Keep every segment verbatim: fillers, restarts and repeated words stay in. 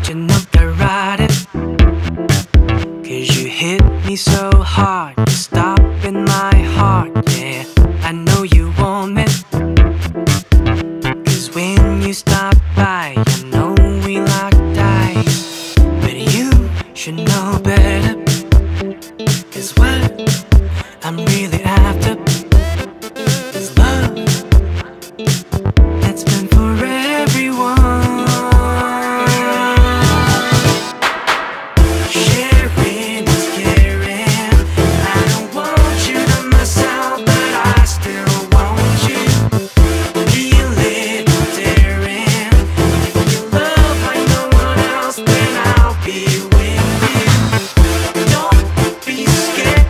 you know I ride it, 'cause you hit me so hard, you stop in my heart, yeah. I know you want me, 'cause when you stop by, you know we lock eyes. But you should know better, 'cause what I'm really after is love that's meant for everyone. Sharing is caring. I don't want you to myself, but I still want you. Feel it, darin. If you love like no one else, then I'll be with you. Don't be scared,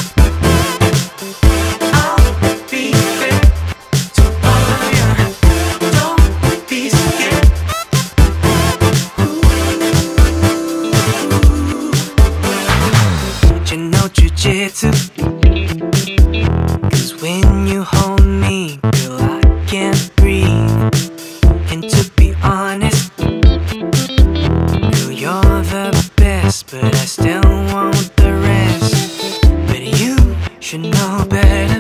I'll be there to follow you. Don't be scared. You know jiujitsu, 'cause when you hold me, girl, I can't breathe. And to be honest, girl, you're the best, but I still want the rest. But you should know better,